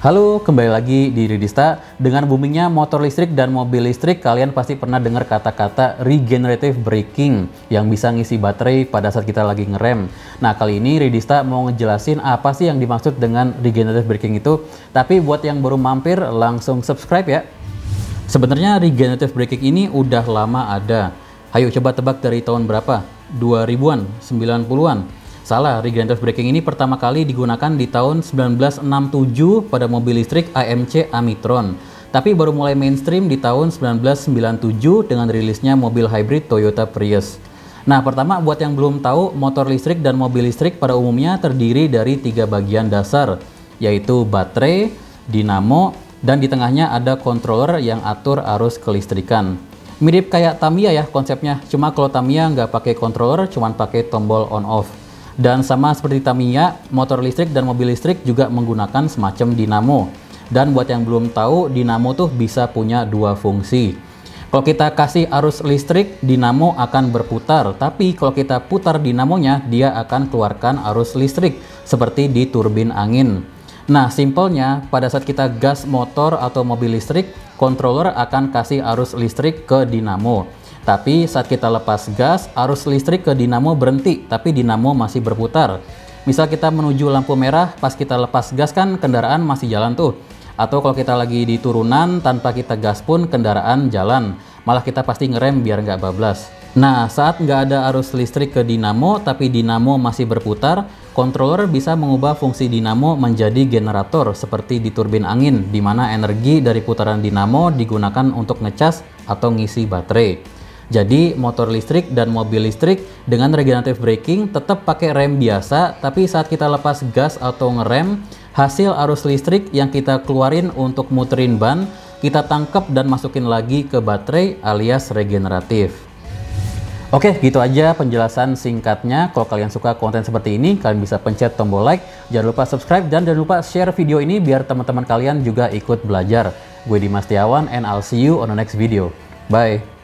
Halo, kembali lagi di Ridista. Dengan boomingnya motor listrik dan mobil listrik, kalian pasti pernah dengar kata-kata regenerative braking yang bisa ngisi baterai pada saat kita lagi ngerem. Nah, kali ini Ridista mau ngejelasin apa sih yang dimaksud dengan regenerative braking itu. Tapi buat yang baru mampir, langsung subscribe ya. Sebenarnya regenerative braking ini udah lama ada. Ayo coba tebak dari tahun berapa? 2000-an, 90-an? Salah, regenerative braking ini pertama kali digunakan di tahun 1967 pada mobil listrik AMC Amitron. Tapi baru mulai mainstream di tahun 1997 dengan rilisnya mobil hybrid Toyota Prius. Nah, pertama buat yang belum tahu, motor listrik dan mobil listrik pada umumnya terdiri dari 3 bagian dasar, yaitu baterai, dinamo, dan di tengahnya ada controller yang atur arus kelistrikan. Mirip kayak Tamiya ya konsepnya, cuma kalau Tamiya nggak pakai controller, cuman pakai tombol on-off. Dan sama seperti Tamiya, motor listrik dan mobil listrik juga menggunakan semacam dinamo. Dan buat yang belum tahu, dinamo tuh bisa punya 2 fungsi. Kalau kita kasih arus listrik, dinamo akan berputar. Tapi kalau kita putar dinamonya, dia akan keluarkan arus listrik seperti di turbin angin. Nah, simpelnya pada saat kita gas motor atau mobil listrik, controller akan kasih arus listrik ke dinamo. Tapi saat kita lepas gas, arus listrik ke dinamo berhenti, tapi dinamo masih berputar. Misal kita menuju lampu merah, pas kita lepas gas kan kendaraan masih jalan tuh. Atau kalau kita lagi di turunan, tanpa kita gas pun kendaraan jalan. Malah kita pasti ngerem biar nggak bablas. Nah, saat nggak ada arus listrik ke dinamo, tapi dinamo masih berputar, controller bisa mengubah fungsi dinamo menjadi generator seperti di turbin angin, di mana energi dari putaran dinamo digunakan untuk ngecas atau ngisi baterai. Jadi motor listrik dan mobil listrik dengan regenerative braking tetap pakai rem biasa, tapi saat kita lepas gas atau ngerem, hasil arus listrik yang kita keluarin untuk muterin ban, kita tangkap dan masukin lagi ke baterai alias regeneratif. Oke, gitu aja penjelasan singkatnya. Kalau kalian suka konten seperti ini, kalian bisa pencet tombol like, jangan lupa subscribe, dan jangan lupa share video ini biar teman-teman kalian juga ikut belajar. Gue Dimas Setiawan and I'll see you on the next video. Bye!